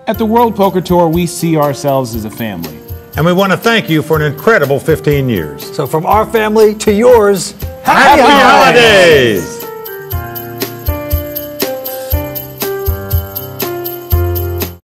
At the World Poker Tour, we see ourselves as a family. And we want to thank you for an incredible 15 years. So from our family to yours, Happy holidays!